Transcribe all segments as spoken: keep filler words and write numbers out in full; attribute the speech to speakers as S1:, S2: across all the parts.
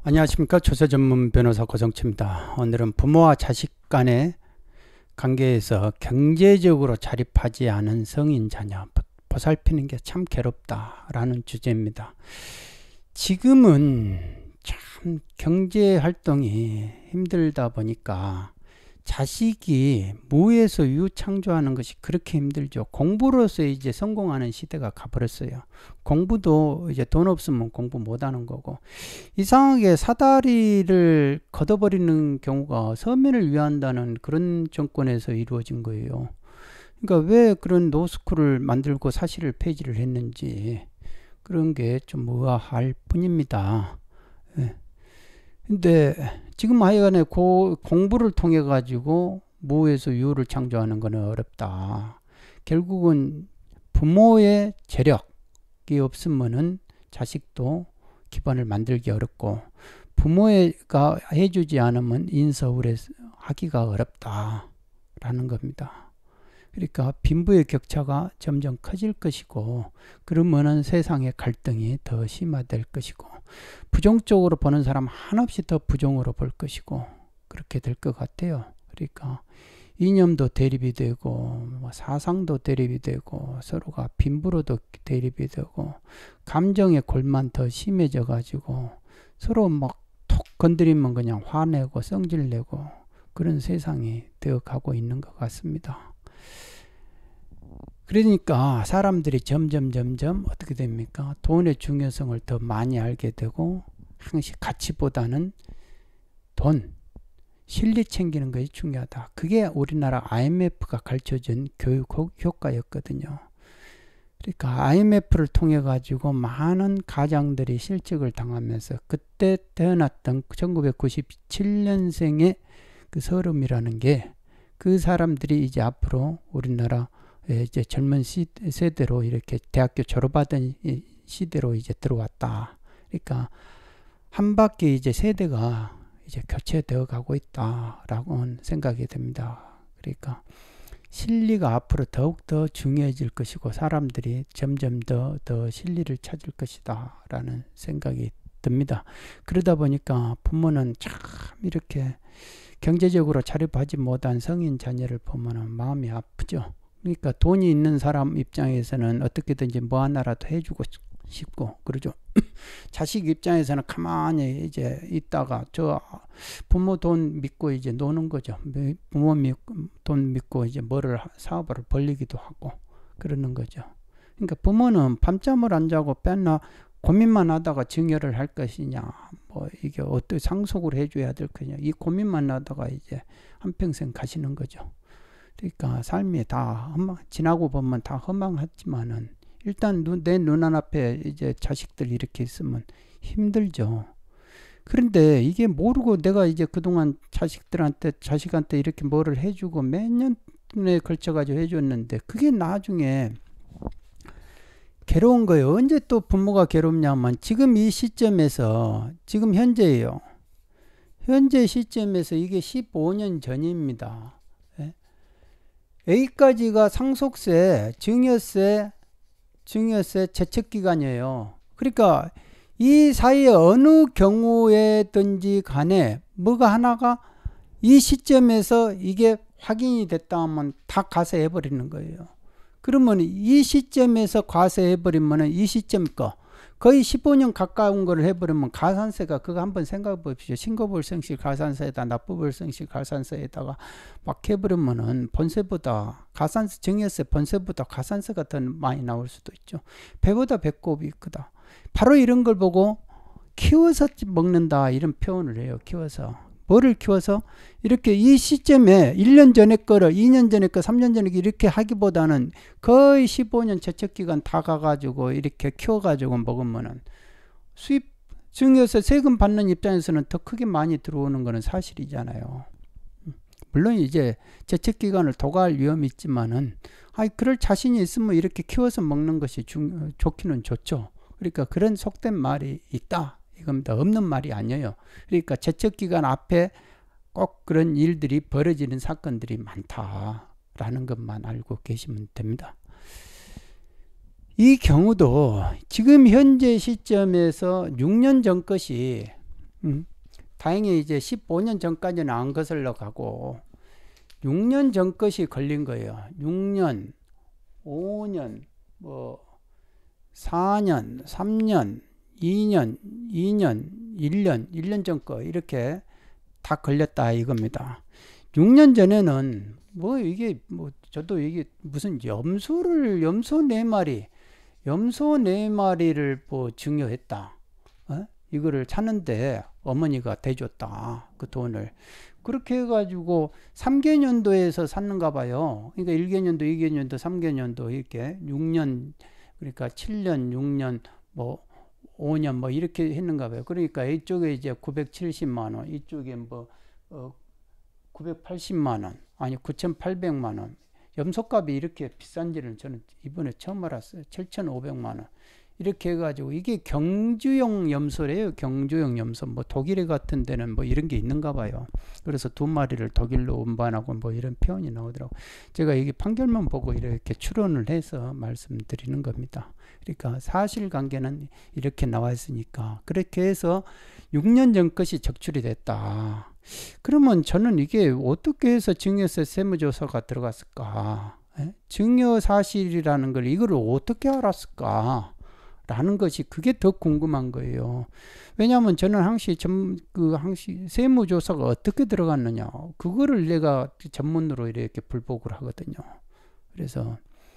S1: 안녕하십니까. 조세 전문 변호사 고성치입니다. 오늘은 부모와 자식 간의 관계에서 경제적으로 자립하지 않은 성인 자녀 보살피는 게 참 괴롭다라는 주제입니다. 지금은 참 경제 활동이 힘들다 보니까 자식이 무에서 유 창조하는 것이 그렇게 힘들죠. 공부로서 이제 성공하는 시대가 가버렸어요. 공부도 이제 돈 없으면 공부 못하는 거고, 이상하게 사다리를 걷어버리는 경우가 서민을 위한다는 그런 정권에서 이루어진 거예요. 그러니까 왜 그런 노스쿨을 만들고 사실을 폐지를 했는지 그런 게 좀 의아할 뿐입니다. 예. 근데 지금 하여간에 고, 공부를 통해 가지고 무에서 유를 창조하는 것은 어렵다. 결국은 부모의 재력이 없으면은 자식도 기반을 만들기 어렵고, 부모가 해주지 않으면 인서울에 하기가 어렵다라는 겁니다. 그러니까 빈부의 격차가 점점 커질 것이고, 그러면은 세상의 갈등이 더 심화될 것이고, 부정적으로 보는 사람 한없이 더 부정으로 볼 것이고, 그렇게 될 것 같아요. 그러니까 이념도 대립이 되고, 사상도 대립이 되고, 서로가 빈부로도 대립이 되고, 감정의 골만 더 심해져 가지고 서로 막 톡 건드리면 그냥 화내고 성질내고 그런 세상이 되어 가고 있는 것 같습니다. 그러니까 사람들이 점점 점점 어떻게 됩니까? 돈의 중요성을 더 많이 알게 되고, 항상 가치보다는 돈, 실리 챙기는 것이 중요하다. 그게 우리나라 아이엠에프가 가르쳐준 교육 효과였거든요. 그러니까 아이엠에프를 통해 가지고 많은 가장들이 실직을 당하면서, 그때 태어났던 천구백구십칠 년생의 그 서름이라는 게, 그 사람들이 이제 앞으로 우리나라 이제 젊은 세대로 이렇게 대학교 졸업하던 시대로 이제 들어왔다. 그러니까 한 바퀴 이제 세대가 이제 교체되어 가고 있다라고 생각이 됩니다. 그러니까 실리가 앞으로 더욱 더 중요해질 것이고, 사람들이 점점 더, 더 실리를 찾을 것이다 라는 생각이 듭니다. 그러다 보니까 부모는 참 이렇게 경제적으로 자립하지 못한 성인 자녀를 보면 마음이 아프죠. 그러니까 돈이 있는 사람 입장에서는 어떻게든지 뭐 하나라도 해주고 싶고 그러죠. 자식 입장에서는 가만히 이제 있다가 저 부모 돈 믿고 이제 노는 거죠. 부모 믿고, 돈 믿고 이제 뭐를 사업을 벌리기도 하고 그러는 거죠. 그러니까 부모는 밤잠을 안 자고 맨날 고민만 하다가 증여를 할 것이냐, 뭐 이게 어떻게 상속을 해줘야 될 거냐, 이 고민만 하다가 이제 한평생 가시는 거죠. 그러니까 삶이 다 험망, 지나고 보면 다 허망하지만은 일단 눈, 내 눈앞에 이제 자식들 이렇게 있으면 힘들죠. 그런데 이게 모르고 내가 이제 그동안 자식들한테, 자식한테 이렇게 뭐를 해주고 몇 년에 걸쳐가지고 해줬는데, 그게 나중에 괴로운 거예요. 언제 또 부모가 괴롭냐면, 지금 이 시점에서, 지금 현재예요. 현재 시점에서 이게 십오 년 전입니다. 여기까지가 상속세, 증여세, 증여세 제척기간이에요. 그러니까 이 사이에 어느 경우에든지 간에 뭐가 하나가 이 시점에서 이게 확인이 됐다 하면 다 과세해버리는 거예요. 그러면 이 시점에서 과세해버리면 이 시점 거 거의 십오 년 가까운 거를 해버리면 가산세가, 그거 한번 생각해 보십시오. 신고불성실 가산세에다 납부불성실 가산세에다가 막 해버리면은 본세보다 가산세, 증여세 본세보다 가산세가 더 많이 나올 수도 있죠. 배보다 배꼽이 크다. 바로 이런 걸 보고 키워서 먹는다 이런 표현을 해요. 키워서. 뭐를 키워서? 이렇게 이 시점에 일 년 전에 거를 이 년 전에 거, 삼 년 전에 거 이렇게 하기보다는 거의 십오 년 제척기간 다 가가지고 이렇게 키워가지고 먹으면은 수입, 증여세 세금 받는 입장에서는 더 크게 많이 들어오는 거는 사실이잖아요. 물론 이제 제척기간을 도과할 위험이 있지만은, 아이, 그럴 자신이 있으면 이렇게 키워서 먹는 것이 중, 좋기는 좋죠. 그러니까 그런 속된 말이 있다. 이겁니다. 없는 말이 아니에요. 그러니까 제척기간 앞에 꼭 그런 일들이 벌어지는 사건들이 많다라는 것만 알고 계시면 됩니다. 이 경우도 지금 현재 시점에서 육 년 전 것이 음. 다행히 이제 십오 년 전까지는 안 거슬러 가고 육 년 전 것이 걸린 거예요. 육 년, 오 년, 뭐 사 년, 삼 년, 이 년, 이 년, 일 년, 일 년 전 거 이렇게 다 걸렸다 이겁니다. 육 년 전에는 뭐 이게 뭐 저도 이게 무슨 염소를 염소 네 마리 염소 네 마리를 뭐 증여했다. 어? 이거를 찾는데 어머니가 대줬다. 그 돈을. 그렇게 해가지고 삼 개년도에서 샀는가 봐요. 그러니까 일 개년도, 이 개년도, 삼 개년도 이렇게 육 년, 그러니까 칠 년, 육 년, 뭐 오 년 뭐 이렇게 했는가 봐요. 그러니까 이쪽에 이제 구백칠십만 원, 이쪽에 뭐 어, 구백팔십만 원, 아니 구천팔백만 원. 염소값이 이렇게 비싼지는 저는 이번에 처음 알았어요. 칠천오백만 원. 이렇게 해가지고 이게 경주용 염소래요. 경주용 염소. 뭐 독일 같은 데는 뭐 이런 게 있는가 봐요. 그래서 두 마리를 독일로 운반하고 뭐 이런 표현이 나오더라고. 제가 이게 판결문 보고 이렇게 추론을 해서 말씀드리는 겁니다. 그러니까 사실관계는 이렇게 나와 있으니까 그렇게 해서 육 년 전 것이 적출이 됐다. 그러면 저는 이게 어떻게 해서 증여세 세무조사가 들어갔을까? 에? 증여사실이라는 걸 이걸 어떻게 알았을까? 라는 것이 그게 더 궁금한 거예요. 왜냐하면 저는 항시 전, 그 항시 세무조사가 어떻게 들어갔느냐 그거를 내가 전문으로 이렇게 불복을 하거든요. 그래서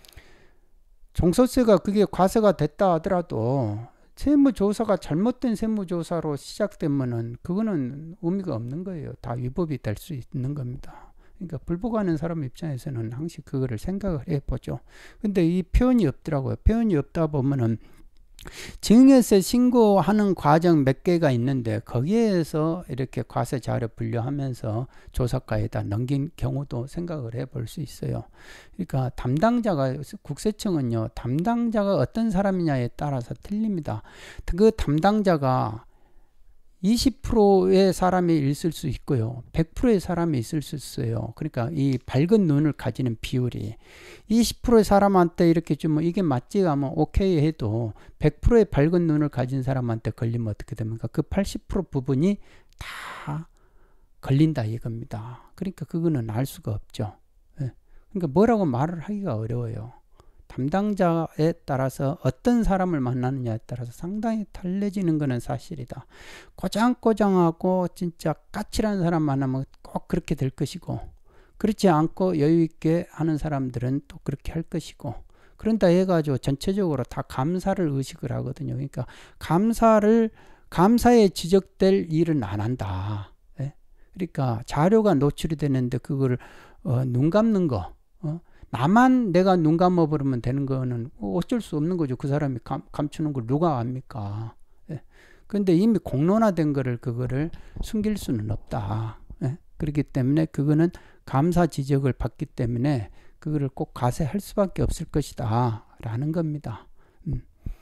S1: 종소세가 그게 과세가 됐다 하더라도 세무조사가 잘못된 세무조사로 시작되면은 그거는 의미가 없는 거예요. 다 위법이 될 수 있는 겁니다. 그러니까 불복하는 사람 입장에서는 항상 그거를 생각을 해보죠. 근데 이 표현이 없더라고요. 표현이 없다 보면은 증여세 신고하는 과정 몇 개가 있는데 거기에서 이렇게 과세 자료 분류하면서 조사과에다 넘긴 경우도 생각을 해볼 수 있어요. 그러니까 담당자가 국세청은요 담당자가 어떤 사람이냐에 따라서 틀립니다. 그 담당자가 이십 퍼센트의 사람이 있을 수 있고요. 백 퍼센트의 사람이 있을 수 있어요. 그러니까 이 밝은 눈을 가지는 비율이 이십 퍼센트의 사람한테 이렇게 주면 이게 맞지 하면 오케이 해도 백 퍼센트의 밝은 눈을 가진 사람한테 걸리면 어떻게 됩니까? 그 팔십 퍼센트 부분이 다 걸린다 이겁니다. 그러니까 그거는 알 수가 없죠. 그러니까 뭐라고 말을 하기가 어려워요. 담당자에 따라서 어떤 사람을 만나느냐에 따라서 상당히 달라지는 것은 사실이다. 꼬장꼬장하고 진짜 까칠한 사람 만나면 꼭 그렇게 될 것이고 그렇지 않고 여유있게 하는 사람들은 또 그렇게 할 것이고 그런다 해가지고 전체적으로 다 감사를 의식을 하거든요. 그러니까 감사를 감사에 지적될 일은 안 한다. 예? 그러니까 자료가 노출이 되는데 그걸 어, 눈 감는 거 어? 나만 내가 눈 감아버리면 되는 거는 어쩔 수 없는 거죠. 그 사람이 감, 감추는 걸 누가 압니까? 예. 근데 이미 공론화된 거를 그거를 숨길 수는 없다. 예. 그렇기 때문에 그거는 감사 지적을 받기 때문에 그거를 꼭 과세할 수밖에 없을 것이다 라는 겁니다. 음.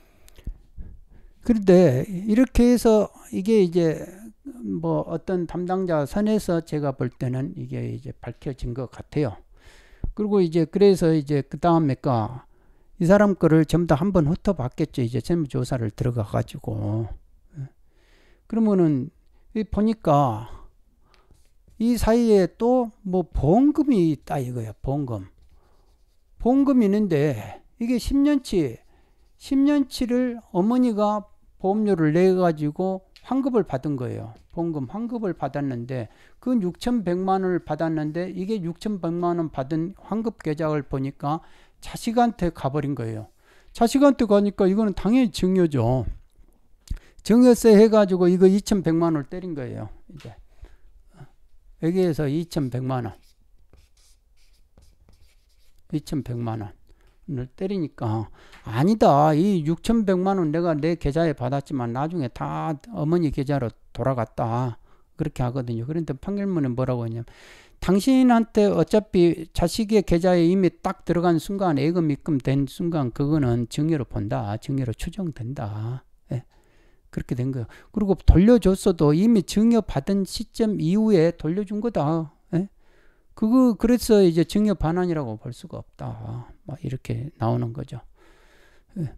S1: 그런데 이렇게 해서 이게 이제 뭐 어떤 담당자 선에서 제가 볼 때는 이게 이제 밝혀진 것 같아요. 그리고 이제 그래서 이제 그 다음에가 이 사람 거를 전부 다 한번 훑어봤겠죠. 이제 세무조사를 들어가 가지고 그러면은 보니까 이 사이에 또 뭐 보험금이 있다 이거야. 보험금 보험금이 있는데 이게 십 년치 십 년치를 어머니가 보험료를 내 가지고 환급을 받은 거예요. 보험금 환급을 받았는데 그 육천백만 원을 받았는데 이게 육천백만 원 받은 환급 계좌를 보니까 자식한테 가버린 거예요. 자식한테 가니까 이거는 당연히 증여죠. 증여세 해가지고 이거 이천백만 원을 때린 거예요. 이제 여기에서 이천백만 원 이천백만 원을 때리니까 아니다. 이 육천백만 원 내가 내 계좌에 받았지만 나중에 다 어머니 계좌로 돌아갔다. 그렇게 하거든요. 그런데 판결문에 뭐라고 하냐면 당신한테 어차피 자식의 계좌에 이미 딱 들어간 순간 예금 입금된 순간 그거는 증여로 본다. 증여로 추정된다. 예. 그렇게 된 거예요. 그리고 돌려줬어도 이미 증여받은 시점 이후에 돌려준 거다. 예? 그거 그래서 이제 증여 반환이라고 볼 수가 없다. 막 이렇게 나오는 거죠. 예.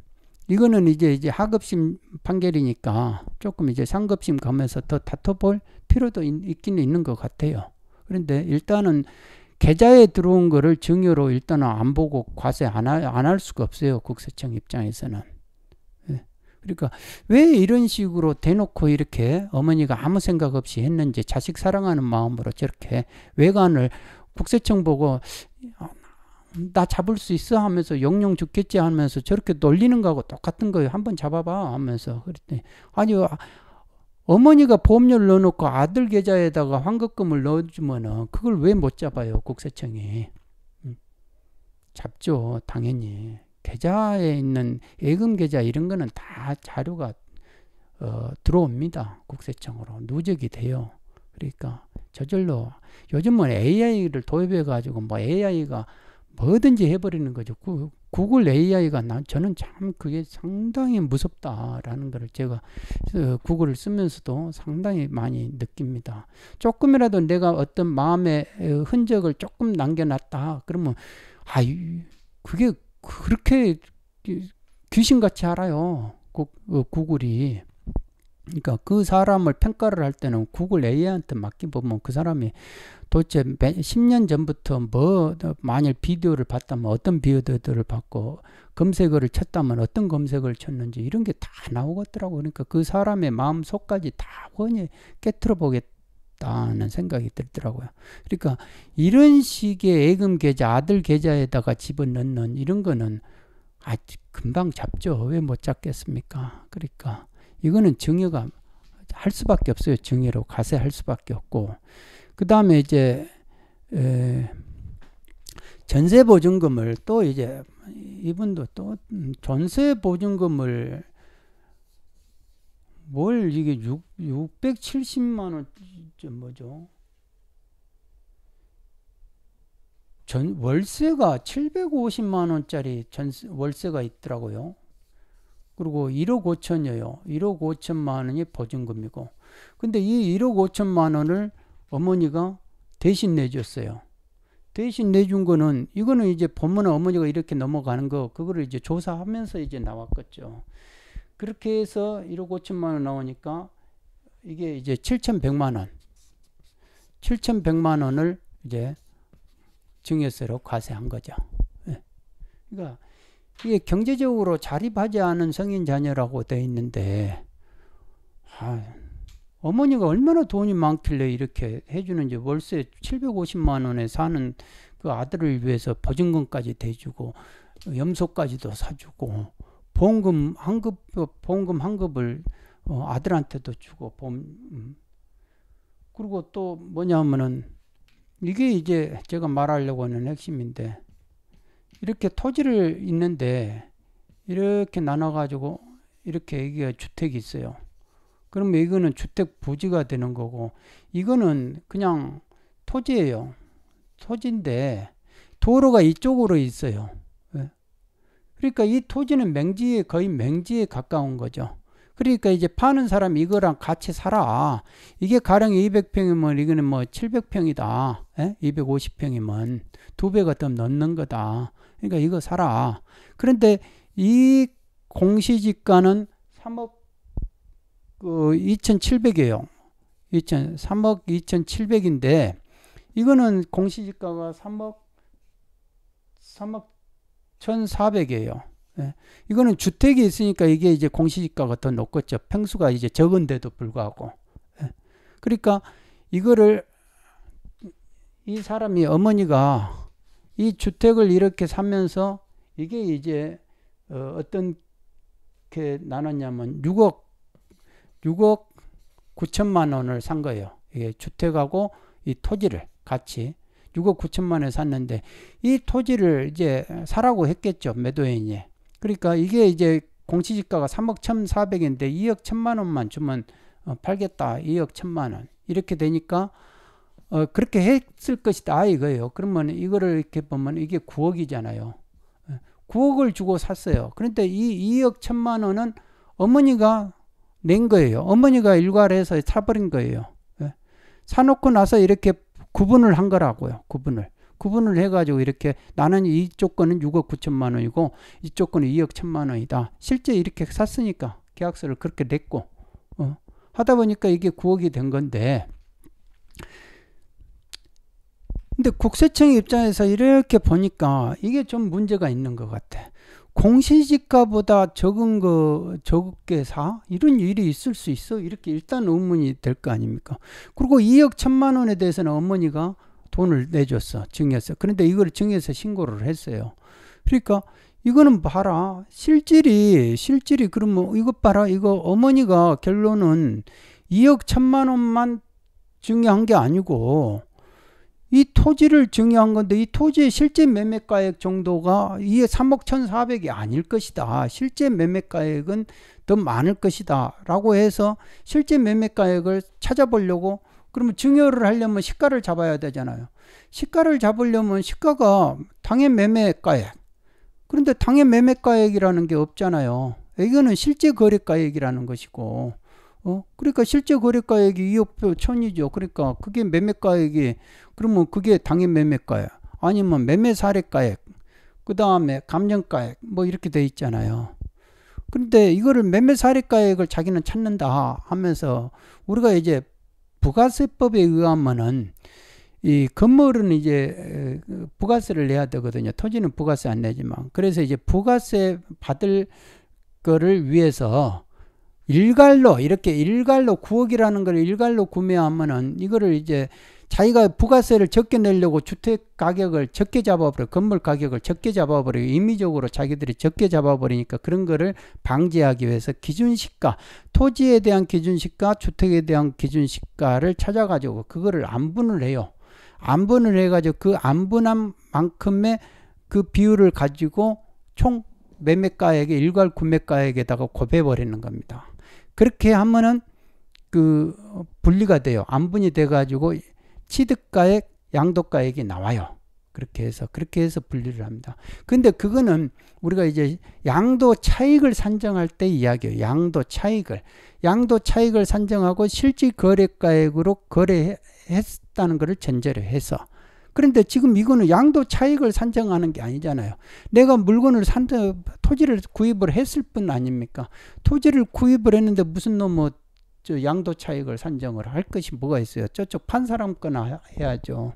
S1: 이거는 이제 이제 하급심 판결이니까 조금 이제 상급심 가면서 더 다퉈볼 필요도 있, 있기는 있는 것 같아요. 그런데 일단은 계좌에 들어온 거를 증여로 일단은 안 보고 과세 안 할 수가 없어요. 국세청 입장에서는. 예. 그러니까 왜 이런 식으로 대놓고 이렇게 어머니가 아무 생각 없이 했는지, 자식 사랑하는 마음으로 저렇게 외관을 국세청 보고 나 잡을 수 있어 하면서 영영 죽겠지 하면서 저렇게 놀리는 거하고 똑같은 거예요. 한번 잡아봐 하면서. 그랬더니 아니요, 어머니가 보험료를 넣어놓고 아들 계좌에다가 환급금을 넣어주면은 그걸 왜 못 잡아요, 국세청이. 음. 잡죠, 당연히. 계좌에 있는 예금 계좌 이런 거는 다 자료가 어, 들어옵니다, 국세청으로. 누적이 돼요. 그러니까 저절로 요즘은 에이아이를 도입해 가지고 뭐 에이아이가 뭐든지 해버리는 거죠. 구, 구글 에이아이가 난 저는 참 그게 상당히 무섭다라는 것을 제가 어, 구글을 쓰면서도 상당히 많이 느낍니다. 조금이라도 내가 어떤 마음의 흔적을 조금 남겨놨다 그러면 아 그게 그렇게 귀신같이 알아요, 구, 어, 구글이. 그러니까 그 사람을 평가를 할 때는 구글 에이아이한테 맡겨보면 그 사람이 도대체 십 년 전부터 뭐 만일 비디오를 봤다면 어떤 비디오들을 봤고 검색어를 쳤다면 어떤 검색어를 쳤는지 이런 게 다 나오겠더라고. 그러니까 그 사람의 마음속까지 다 훤히 깨트려 보겠다는 생각이 들더라고요. 그러니까 이런 식의 예금 계좌, 아들 계좌에다가 집어넣는 이런 거는 아 금방 잡죠. 왜 못 잡겠습니까? 그러니까 이거는 증여가 할 수밖에 없어요. 증여로 과세할 수밖에 없고. 그 다음에 이제 에, 전세보증금을 또 이제 이분도 또 전세보증금을 뭘 이게 육백칠십만 원 뭐죠? 전 월세가 칠백오십만 원짜리 전세, 월세가 있더라고요. 그리고 일억 오천이에요. 일억 오천만 원이 보증금이고. 근데 이 일억 오천만 원을 어머니가 대신 내줬어요. 대신 내준 거는, 이거는 이제 보면 어머니가 이렇게 넘어가는 거, 그거를 이제 조사하면서 이제 나왔겠죠. 그렇게 해서 일억 오천만 원 나오니까 이게 이제 칠천백만 원. 칠천백만 원을 이제 증여세로 과세한 거죠. 네. 그러니까 이게 경제적으로 자립하지 않은 성인 자녀라고 되어 있는데, 아, 어머니가 얼마나 돈이 많길래 이렇게 해주는지. 월세 칠백오십만 원에 사는 그 아들을 위해서 보증금까지 대주고 염소까지도 사주고 보험금 환급 보험금 환급을 어, 아들한테도 주고 보험, 음. 그리고 또 뭐냐면은 이게 이제 제가 말하려고 하는 핵심인데, 이렇게 토지를 있는데 이렇게 나눠 가지고 이렇게 이게 주택이 있어요. 그러면 이거는 주택 부지가 되는 거고, 이거는 그냥 토지예요. 토지인데 도로가 이쪽으로 있어요. 그러니까 이 토지는 맹지에, 거의 맹지에 가까운 거죠. 그러니까 이제 파는 사람이 이거랑 같이 살아. 이게 가령 이백 평이면 이거는 뭐 칠백 평이다. 에? 이백오십 평이면 두 배가 더 넣는 거다. 그러니까 이거 사라. 그런데 이 공시지가는 삼억 그 이천칠백이에요. 삼억 이천칠백인데 이거는 공시지가가 삼억 삼억 천사백이에요. 예. 이거는 주택이 있으니까 이게 이제 공시지가가 더 높겠죠. 평수가 이제 적은데도 불구하고. 예. 그러니까 이거를 이 사람이, 어머니가 이 주택을 이렇게 사면서 이게 이제 어, 어떻게 나눴냐면 육억 육억 구천만 원을 산 거예요. 이게 주택하고 이 토지를 같이 육억 구천만 원에 샀는데, 이 토지를 이제 사라고 했겠죠, 매도인이. 그러니까 이게 이제 공시지가가 삼억 천사백인데 이억 천만 원만 주면 어, 팔겠다. 이억 천만 원. 이렇게 되니까 어, 그렇게 했을 것이다 이거예요. 그러면 이거를 이렇게 보면 이게 구억이잖아요. 구억을 주고 샀어요. 그런데 이 이억 천만 원은 어머니가 낸 거예요. 어머니가 일괄해서 사버린 거예요. 사놓고 나서 이렇게 구분을 한 거라고요. 구분을. 구분을 해가지고 이렇게 나는 이쪽 거는 육억 구천만 원이고 이쪽 거는 이억 천만 원이다. 실제 이렇게 샀으니까 계약서를 그렇게 냈고 어, 하다 보니까 이게 구억이 된 건데, 근데 국세청 입장에서 이렇게 보니까 이게 좀 문제가 있는 것 같아. 공시지가보다 적은 거 적게 사? 이런 일이 있을 수 있어? 이렇게 일단 의문이 될 거 아닙니까? 그리고 이억 천만 원에 대해서는 어머니가 돈을 내줬어. 증여세. 그런데 이걸 증여세 신고를 했어요. 그러니까 이거는 봐라. 실질이 실질이 그러면 이것 봐라. 이거 어머니가 결론은 이억 천만 원만 증여한 게 아니고 이 토지를 증여한 건데 이 토지의 실제 매매가액 정도가 이게 삼억 천사백이 아닐 것이다. 실제 매매가액은 더 많을 것이다. 라고 해서 실제 매매가액을 찾아보려고, 그러면 증여를 하려면 시가를 잡아야 되잖아요. 시가를 잡으려면 시가가 당연 매매가액. 그런데 당연 매매가액이라는 게 없잖아요. 이거는 실제 거래가액이라는 것이고, 어? 그러니까 실제 거래가액이 이억 천이죠. 그러니까 그게 매매가액이, 그러면 그게 당연 매매가액 아니면 매매 사례가액, 그 다음에 감정가액 뭐 이렇게 돼 있잖아요. 그런데 이거를 매매 사례가액을 자기는 찾는다 하면서 우리가 이제 부가세법에 의하면은 이 건물은 이제 부가세를 내야 되거든요. 토지는 부가세 안 내지만. 그래서 이제 부가세 받을 거를 위해서 일괄로 이렇게 일괄로 구억이라는 걸 일괄로 구매하면은 이거를 이제 자기가 부가세를 적게 내려고 주택 가격을 적게 잡아버려, 건물 가격을 적게 잡아버려, 임의적으로 자기들이 적게 잡아버리니까 그런 거를 방지하기 위해서 기준시가, 토지에 대한 기준시가, 주택에 대한 기준시가를 찾아가지고 그거를 안분을 해요. 안분을 해가지고 그 안분한 만큼의 그 비율을 가지고 총 매매가액의 일괄 구매가액에다가 곱해버리는 겁니다. 그렇게 하면은 그 분리가 돼요. 안분이 돼가지고 취득가액, 양도가액이 나와요. 그렇게 해서 그렇게 해서 분리를 합니다. 근데 그거는 우리가 이제 양도 차익을 산정할 때 이야기예요. 양도 차익을 양도 차익을 산정하고 실질 거래가액으로 거래했다는 것을 전제로 해서. 그런데 지금 이거는 양도 차익을 산정하는 게 아니잖아요. 내가 물건을 산, 토지를 구입을 했을 뿐 아닙니까? 토지를 구입을 했는데 무슨 놈의 저 양도 차익을 산정을 할 것이 뭐가 있어요? 저쪽 판 사람 거나 해야죠.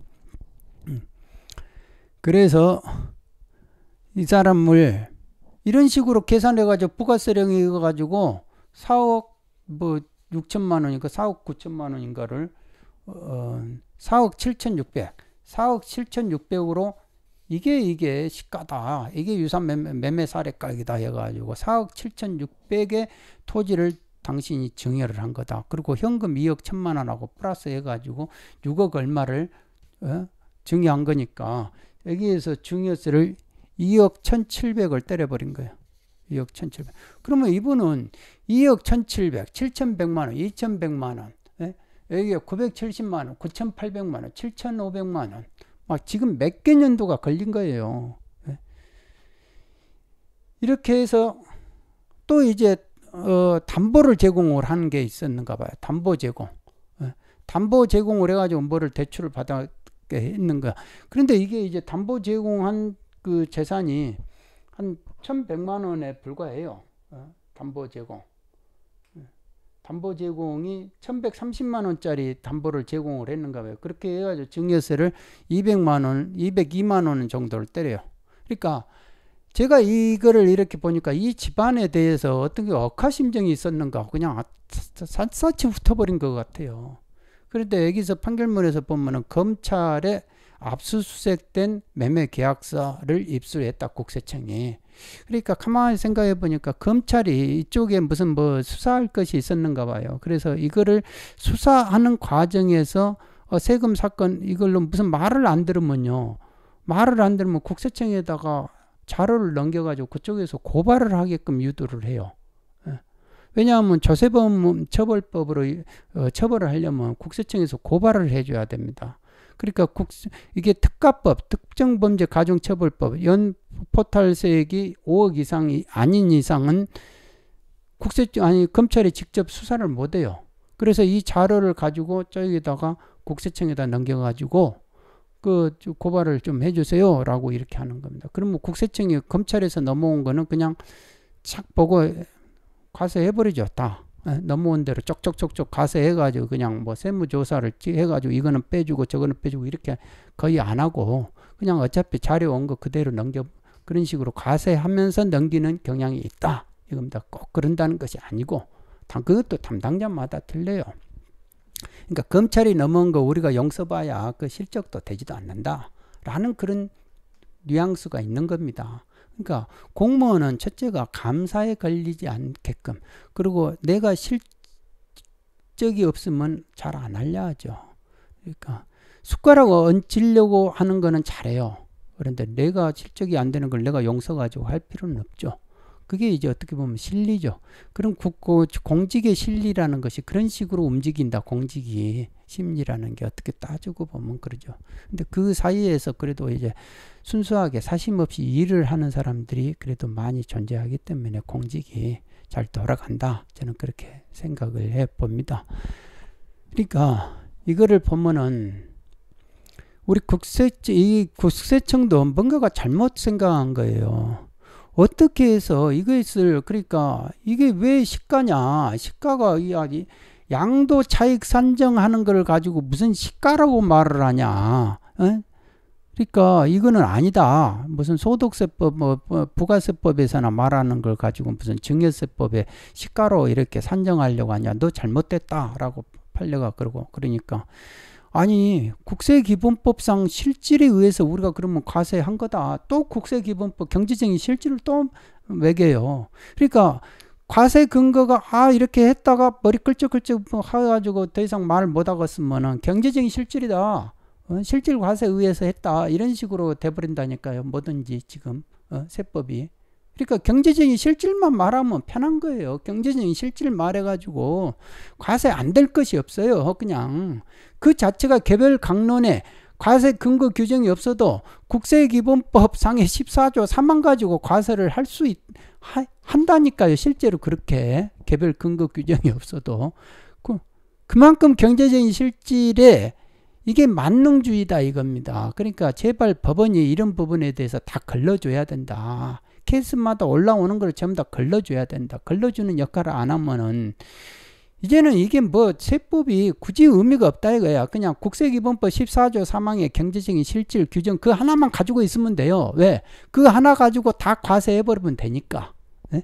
S1: 그래서 이 사람을 이런 식으로 계산해가지고 부가세령이 가지고 사억 뭐 육천만 원인가 사억 구천만 원인가를 어, 사억 칠천육백 사억 칠천육백으로 이게 이게 시가다. 이게 유산 매매, 매매 사례가액이다 해가지고 사억 칠천육백의 토지를 당신이 증여를 한 거다. 그리고 현금 이억 천만 원하고 플러스 해가지고 육억 얼마를 어? 증여한 거니까 여기에서 증여세를 이억 천칠백을 때려버린 거예요. 이억 천칠백. 그러면 이분은 이억 천칠백, 칠천백만 원, 이천백만 원, 예? 여기에 구백칠십만 원, 구천팔백만 원, 칠천오백만 원. 막 지금 몇 개 년도가 걸린 거예요. 예? 이렇게 해서 또 이제 어, 담보를 제공을 하는 게 있었는가 봐요. 담보 제공. 예? 담보 제공을 해가지고 뭐를 대출을 받게 했는 거야. 그런데 이게 이제 담보 제공한 그 재산이 한 천백만 원에 불과해요. 어? 담보 제공. 담보 제공이 천백삼십만 원짜리 담보를 제공을 했는가 봐요. 그렇게 해가지고 증여세를 이백만 원, 이백이만 원 정도를 때려요. 그러니까 제가 이거를 이렇게 보니까 이 집안에 대해서 어떤 게 억하심정이 있었는가 그냥 샅샅이 훑어버린 것 같아요. 그런데 여기서 판결문에서 보면은 검찰에 압수수색된 매매 계약서를 입수했다, 국세청이. 그러니까 가만히 생각해 보니까 검찰이 이쪽에 무슨 뭐 수사할 것이 있었는가 봐요. 그래서 이거를 수사하는 과정에서 어, 세금 사건 이걸로 무슨 말을 안 들으면요. 말을 안 들으면 국세청에다가 자료를 넘겨가지고 그쪽에서 고발을 하게끔 유도를 해요. 왜냐하면 조세범 처벌법으로 어, 처벌을 하려면 국세청에서 고발을 해줘야 됩니다. 그러니까 국, 이게 특가법, 특정범죄가중처벌법, 연 포탈세액이 오억 이상이 아닌 이상은 국세청 아니 검찰이 직접 수사를 못해요. 그래서 이 자료를 가지고 저기다가 국세청에다 넘겨가지고 그 고발을 좀 해주세요 라고 이렇게 하는 겁니다. 그러면 국세청이 검찰에서 넘어온 거는 그냥 착 보고 과세해버리죠. 다 넘어온 대로 쪽쪽쪽쪽 과세해가지고 그냥 뭐 세무조사를 해가지고 이거는 빼주고 저거는 빼주고 이렇게 거의 안 하고 그냥 어차피 자료 온 거 그대로 넘겨 그런 식으로 과세하면서 넘기는 경향이 있다 이겁니다. 꼭 그런다는 것이 아니고 그것도 담당자마다 틀려요. 그러니까 검찰이 넘어온 거 우리가 용서봐야 그 실적도 되지도 않는다 라는 그런 뉘앙스가 있는 겁니다. 그러니까 공무원은 첫째가 감사에 걸리지 않게끔 그리고 내가 실적이 없으면 잘 안 하려 하죠. 그러니까 숟가락 얹으려고 하는 거는 잘해요. 그런데 내가 실적이 안 되는 걸 내가 용서 가지고 할 필요는 없죠. 그게 이제 어떻게 보면 실리죠. 그럼 공직의 실리라는 것이 그런 식으로 움직인다. 공직이 심리라는 게 어떻게 따지고 보면 그러죠. 근데 그 사이에서 그래도 이제 순수하게 사심 없이 일을 하는 사람들이 그래도 많이 존재하기 때문에 공직이 잘 돌아간다. 저는 그렇게 생각을 해 봅니다. 그러니까 이거를 보면은 우리 국세, 이 국세청도 뭔가가 잘못 생각한 거예요. 어떻게 해서 이것을 그러니까 이게 왜 시가냐 시가가 이 양도 차익 산정하는 걸 가지고 무슨 시가라고 말을 하냐 에? 그러니까 이거는 아니다 무슨 소득세법 뭐 부가세법에서나 말하는 걸 가지고 무슨 증여세법에 시가로 이렇게 산정하려고 하냐 너 잘못됐다 라고 판례가 그러고 그러니까 아니 국세기본법상 실질에 의해서 우리가 그러면 과세한 거다. 또 국세기본법 경제적인 실질을 또 매겨요. 그러니까 과세 근거가 아 이렇게 했다가 머리 끌적끌적 해가지고 더 이상 말 못하겠으면 경제적인 실질이다. 어? 실질 과세에 의해서 했다. 이런 식으로 돼버린다니까요. 뭐든지 지금 어? 세법이. 그러니까 경제적인 실질만 말하면 편한 거예요. 경제적인 실질 말해가지고 과세 안 될 것이 없어요. 그냥 그 자체가 개별 강론에 과세 근거 규정이 없어도 국세기본법 상의 십사조 삼만 가지고 과세를 할 수 한다니까요. 실제로 그렇게 개별 근거 규정이 없어도 그, 그만큼 경제적인 실질에 이게 만능주의다 이겁니다. 그러니까 제발 법원이 이런 부분에 대해서 다 걸러줘야 된다. 케이스마다 올라오는 걸 전부 다 걸러줘야 된다. 걸러주는 역할을 안 하면은 이제는 이게 뭐 세법이 굳이 의미가 없다 이거야. 그냥 국세기본법 십사조 삼항의 경제적인 실질 규정 그 하나만 가지고 있으면 돼요. 왜? 그 하나 가지고 다 과세해버리면 되니까. 네?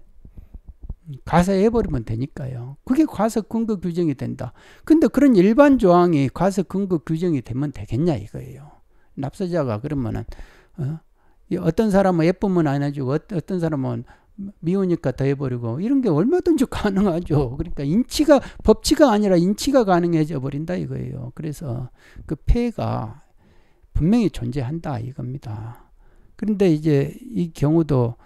S1: 과세해버리면 되니까요. 그게 과세 근거 규정이 된다. 근데 그런 일반 조항이 과세 근거 규정이 되면 되겠냐 이거예요. 납세자가 그러면은 어? 어떤 사람은 예쁘면 안 해주고 어떤 사람은 미우니까 더 해버리고 이런 게 얼마든지 가능하죠. 그러니까 인치가 법치가 아니라 인치가 가능해져 버린다 이거예요. 그래서 그 폐해가 분명히 존재한다 이겁니다. 그런데 이제 이 경우도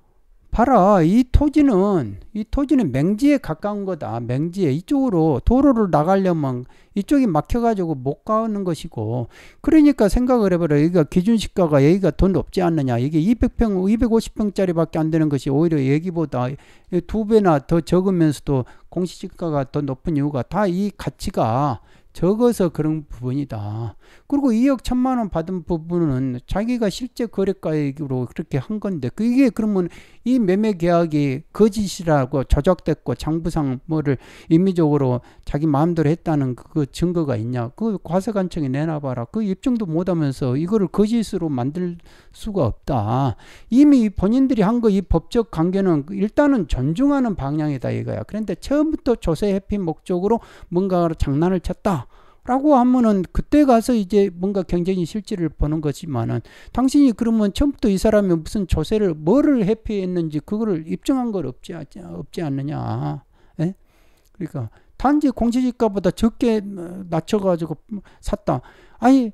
S1: 봐라 이 토지는 이 토지는 맹지에 가까운 거다. 맹지에 이쪽으로 도로를 나가려면 이쪽이 막혀가지고 못 가는 것이고 그러니까 생각을 해봐라. 여기가 기준시가가 여기가 더 높지 않느냐. 이게 이백 평 이백오십 평짜리 밖에 안 되는 것이 오히려 여기보다 두 배나 더 적으면서도 공시지가가 더 높은 이유가 다 이 가치가 적어서 그런 부분이다. 그리고 이억 천만 원 받은 부분은 자기가 실제 거래가액으로 그렇게 한 건데 그게 그러면 이 매매 계약이 거짓이라고 조작됐고 장부상 뭐를 임의적으로 자기 마음대로 했다는 그 증거가 있냐. 그 과세관청에 내놔봐라. 그 입증도 못하면서 이거를 거짓으로 만들 수가 없다. 이미 본인들이 한 거 이 법적 관계는 일단은 존중하는 방향이다 이거야. 그런데 처음부터 조세 회피 목적으로 뭔가 장난을 쳤다. 라고 하면은 그때 가서 이제 뭔가 경쟁이 실질을 보는 거지만은 당신이 그러면 처음부터 이 사람이 무슨 조세를 뭐를 회피했는지 그거를 입증한 걸 없지, 없지 않느냐. 에? 그러니까 단지 공시지가보다 적게 낮춰가지고 샀다. 아니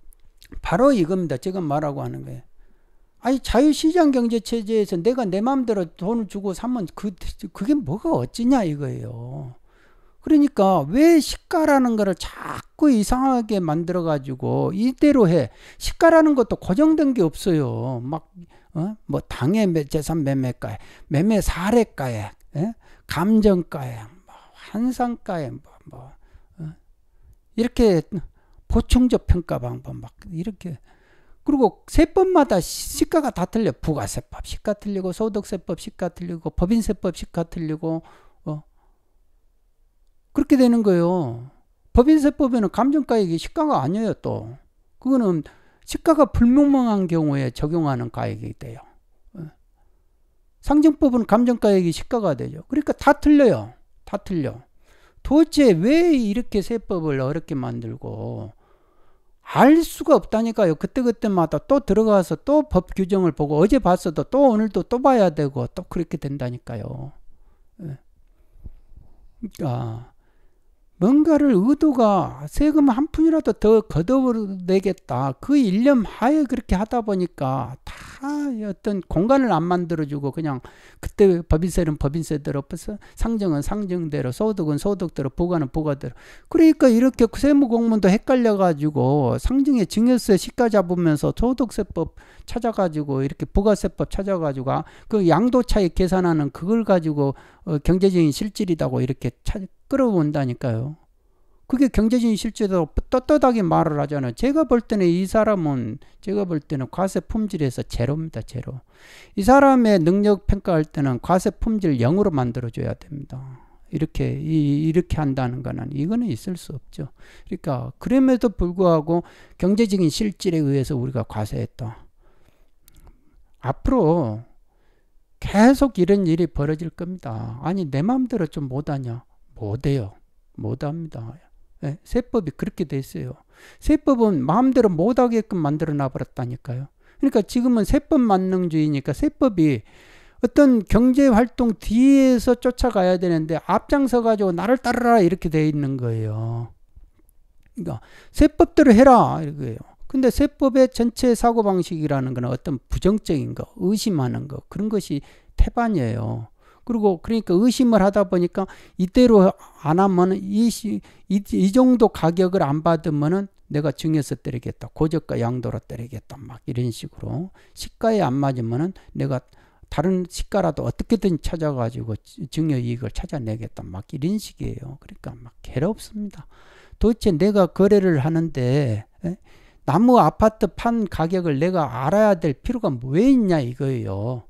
S1: 바로 이겁니다. 지금 말하고 하는 거예요. 아니 자유시장 경제 체제에서 내가 내 마음대로 돈을 주고 사면 그, 그게 뭐가 어찌냐 이거예요. 그러니까 왜 시가라는 거를 자꾸 이상하게 만들어 가지고 이대로 해. 시가라는 것도 고정된 게 없어요. 막 어? 뭐 당해 재산 매매가에 매매 사례가에 예? 감정가에 뭐 환산가에 뭐, 뭐 어? 이렇게 보충적 평가 방법 막 이렇게. 그리고 세법마다 시가가 다 틀려. 부가세법 시가 틀리고 소득세법 시가 틀리고 법인세법 시가 틀리고 어. 그렇게 되는 거예요. 법인세법에는 감정가액이 시가가 아니에요. 또 그거는 시가가 불분명한 경우에 적용하는 가액이 돼요. 어. 상증법은 감정가액이 시가가 되죠. 그러니까 다 틀려요. 다 틀려. 도대체 왜 이렇게 세법을 어렵게 만들고 알 수가 없다니까요. 그때그때마다 또 들어가서 또 법 규정을 보고 어제 봤어도 또 오늘도 또 봐야 되고 또 그렇게 된다니까요. 그러니까 뭔가를 의도가 세금 한 푼이라도 더 걷어내겠다. 그 일념 하에 그렇게 하다 보니까 다 어떤 공간을 안 만들어주고 그냥 그때 법인세는 법인세대로 상정은 상정대로 소득은 소득대로 부가는 부가대로. 그러니까 이렇게 세무공무원도 헷갈려가지고 상정의 증여세 시가 잡으면서 소득세법 찾아가지고 이렇게 부가세법 찾아가지고 그 양도 차익 계산하는 그걸 가지고 어 경제적인 실질이라고 이렇게 찾 끌어온다니까요. 그게 경제적인 실질이라고 떳떳하게 말을 하잖아요. 제가 볼 때는 이 사람은 제가 볼 때는 과세 품질에서 제로입니다. 제로. 이 사람의 능력 평가할 때는 과세 품질 영으로 만들어줘야 됩니다. 이렇게 이, 이렇게 한다는 거는 이거는 있을 수 없죠. 그러니까 그럼에도 불구하고 경제적인 실질에 의해서 우리가 과세했다. 앞으로 계속 이런 일이 벌어질 겁니다. 아니 내 마음대로 좀 못하냐? 못해요. 못합니다. 네, 세법이 그렇게 돼 있어요. 세법은 마음대로 못하게끔 만들어 놔버렸다니까요. 그러니까 지금은 세법 만능주의니까 세법이 어떤 경제활동 뒤에서 쫓아가야 되는데 앞장서 가지고 나를 따르라 이렇게 돼 있는 거예요. 그러니까 세법대로 해라 이거예요. 근데 세법의 전체 사고방식이라는 거는 어떤 부정적인 거, 의심하는 거 그런 것이 태반이에요. 그리고 그러니까 의심을 하다 보니까 이대로 안 하면 이, 이, 이 정도 가격을 안 받으면은 내가 증여세 때리겠다. 고저가 양도로 때리겠다. 막 이런 식으로 시가에 안 맞으면은 내가 다른 시가라도 어떻게든 찾아가지고 증여이익을 찾아내겠다. 막 이런 식이에요. 그러니까 막 괴롭습니다. 도대체 내가 거래를 하는데 에? 나무 아파트 판 가격을 내가 알아야 될 필요가 왜 있냐 이거예요.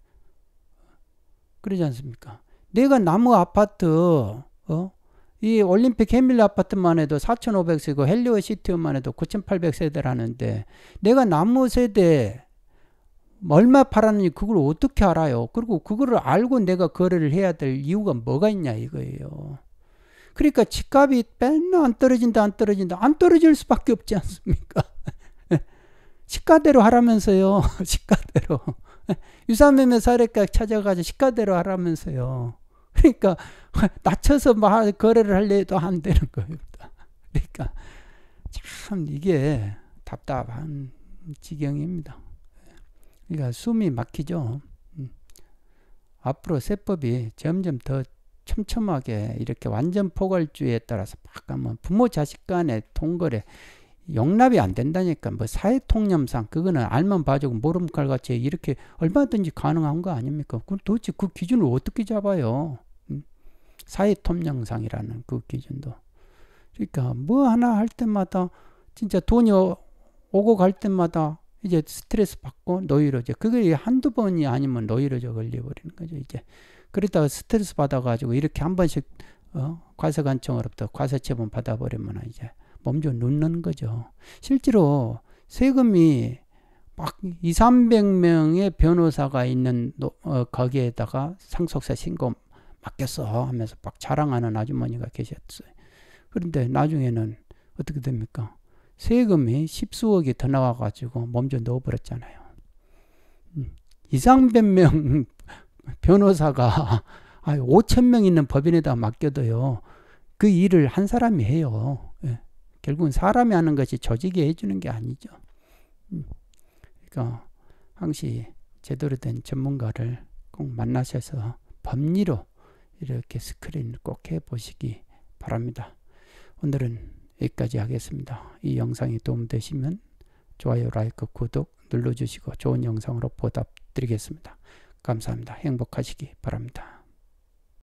S1: 그러지 않습니까? 내가 나무 아파트, 어? 이 올림픽 해밀리 아파트만 해도 사천오백 세고 헬리오 시티만 해도 구천팔백 세대라는데 내가 나무 세대 얼마 팔았는지 그걸 어떻게 알아요? 그리고 그거를 알고 내가 거래를 해야 될 이유가 뭐가 있냐 이거예요. 그러니까 집값이 맨날 안 떨어진다 안 떨어진다 안 떨어질 수밖에 없지 않습니까? 시가대로 하라면서요. 시가대로. 유사매매 사례가액 찾아가지고 시가대로 하라면서요. 그러니까 낮춰서 막 거래를 하려도 안 되는 겁니다. 그러니까 참 이게 답답한 지경입니다. 그러니까 숨이 막히죠. 음. 앞으로 세법이 점점 더 촘촘하게 이렇게 완전 포괄주의에 따라서 막 가면 부모 자식 간의 통거래 용납이 안 된다니까. 뭐 사회통념상 그거는 알면 봐주고 모르면 칼같이 이렇게 얼마든지 가능한 거 아닙니까? 그 도대체 그 기준을 어떻게 잡아요? 음? 사회통념상이라는 그 기준도. 그러니까 뭐 하나 할 때마다 진짜 돈이 오고 갈 때마다 이제 스트레스 받고 노이로제. 그게 한두 번이 아니면 노이로제 걸려버리는 거죠. 이제 그러다가 스트레스 받아가지고 이렇게 한 번씩 어? 과세관청으로부터 과세처분 받아버리면 이제 몸좀 눕는 거죠. 실제로 세금이 막 이삼백 명의 변호사가 있는 어, 거기에다가 상속세 신고 맡겼어 하면서 막 자랑하는 아주머니가 계셨어요. 그런데 나중에는 어떻게 됩니까? 세금이 십수억이 더 나와가지고 몸좀 넣어버렸잖아요. 음, 이삼백 명 변호사가 오천 명 있는 법인에다 맡겨도요. 그 일을 한 사람이 해요. 예. 결국은 사람이 하는 것이 조직이 해주는 게 아니죠. 음. 그러니까 항시 제대로 된 전문가를 꼭 만나셔서 법리로 이렇게 스크린을 꼭 해보시기 바랍니다. 오늘은 여기까지 하겠습니다. 이 영상이 도움되시면 좋아요, 라이크, 구독 눌러주시고 좋은 영상으로 보답드리겠습니다. 감사합니다. 행복하시기 바랍니다.